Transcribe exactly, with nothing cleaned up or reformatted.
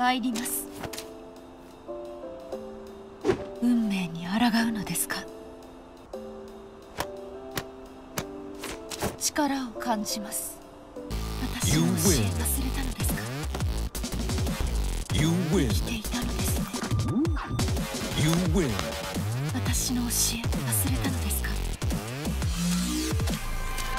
参ります。運命に抗うのですか。力を感じます。私の教え忘れたのですか。生きていたのですね。私の教え忘れた